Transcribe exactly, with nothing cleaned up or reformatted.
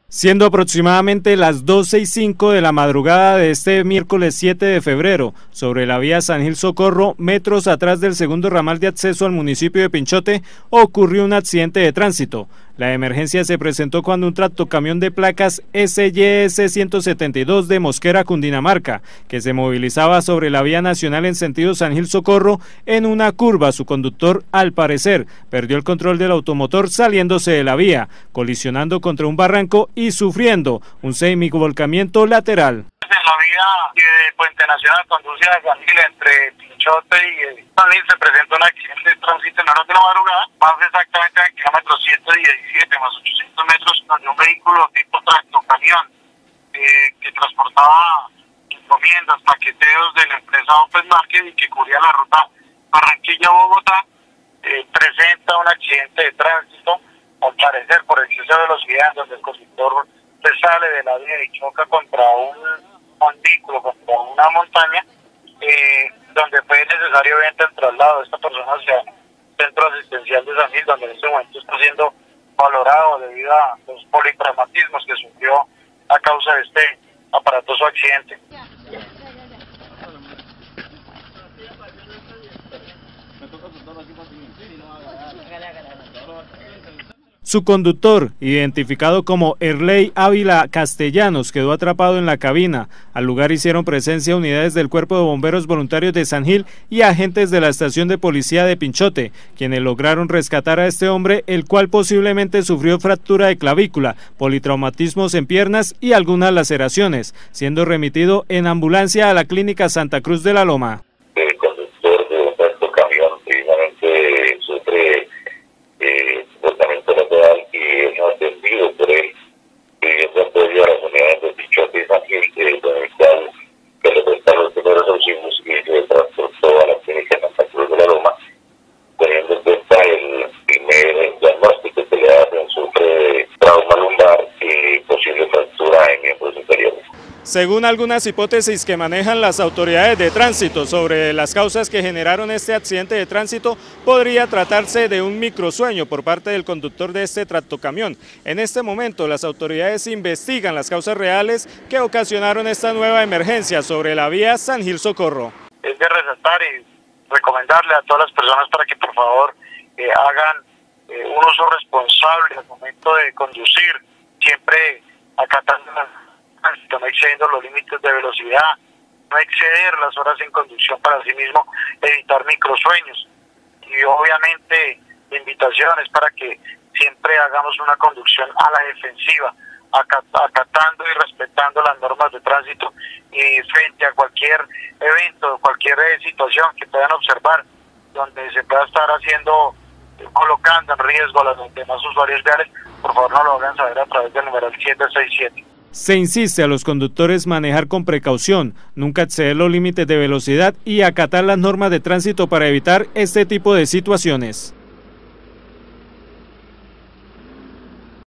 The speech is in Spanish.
Siendo aproximadamente las doce y cinco de la madrugada de este miércoles siete de febrero, sobre la vía San Gil Socorro, metros atrás del segundo ramal de acceso al municipio de Pinchote, ocurrió un accidente de tránsito. La emergencia se presentó cuando un tractocamión de placas S Y S ciento setenta y dos de Mosquera, Cundinamarca, que se movilizaba sobre la vía nacional en sentido San Gil Socorro, en una curva, su conductor, al parecer, perdió el control del automotor saliéndose de la vía, colisionando contra un barranco y sufriendo un semivolcamiento lateral. En la vía de Puente Nacional conduce a San Gil entre Pinchote y San Gil se presenta un accidente de tránsito en horas de la madrugada, más exactamente en el kilómetro ciento diecisiete más ochocientos metros, donde un vehículo tipo tractocamión eh, que transportaba encomiendas, paqueteos de la empresa Open Market y que cubría la ruta Barranquilla-Bogotá, eh, presenta un accidente de tránsito, al parecer por exceso de velocidad, donde el conductor se sale de la vía y choca contra un montículo, contra una montaña, eh, donde fue necesario obviamente el traslado de esta persona hacia el centro asistencial de San Gil, donde en este momento está siendo valorado debido a los politraumatismos que sufrió a causa de este aparatoso accidente. Su conductor, identificado como Erley Ávila Castellanos, quedó atrapado en la cabina. Al lugar hicieron presencia unidades del Cuerpo de Bomberos Voluntarios de San Gil y agentes de la estación de policía de Pinchote, quienes lograron rescatar a este hombre, el cual posiblemente sufrió fractura de clavícula, politraumatismos en piernas y algunas laceraciones, siendo remitido en ambulancia a la Clínica Santa Cruz de la Loma. El conductor de un tractocamión precisamente sufre eh, comportamiento lateral y es atendido por él, pidiendo apoyo a las unidades de Pinchote y San Gil, eh, con el cual se le prestaron los primeros auxilios y se transportó a la Clínica Santa Cruz de la Loma, teniendo en cuenta el primer diagnóstico que le hacen, sufre de trauma lumbar y posible fractura en miembros superiores. Según algunas hipótesis que manejan las autoridades de tránsito sobre las causas que generaron este accidente de tránsito, podría tratarse de un microsueño por parte del conductor de este tractocamión. En este momento, las autoridades investigan las causas reales que ocasionaron esta nueva emergencia sobre la vía San Gil Socorro. Es de resaltar y recomendarle a todas las personas para que por favor eh, hagan eh, un uso responsable al momento de conducir, siempre acatando las no excediendo los límites de velocidad, no exceder las horas en conducción, para así mismo evitar microsueños. Y obviamente la invitación es para que siempre hagamos una conducción a la defensiva, acatando y respetando las normas de tránsito, y frente a cualquier evento, cualquier situación que puedan observar donde se pueda estar haciendo, colocando en riesgo a los demás usuarios viales, por favor no lo hagan saber a través del numeral siete seis siete. Se insiste a los conductores manejar con precaución, nunca exceder los límites de velocidad y acatar las normas de tránsito para evitar este tipo de situaciones.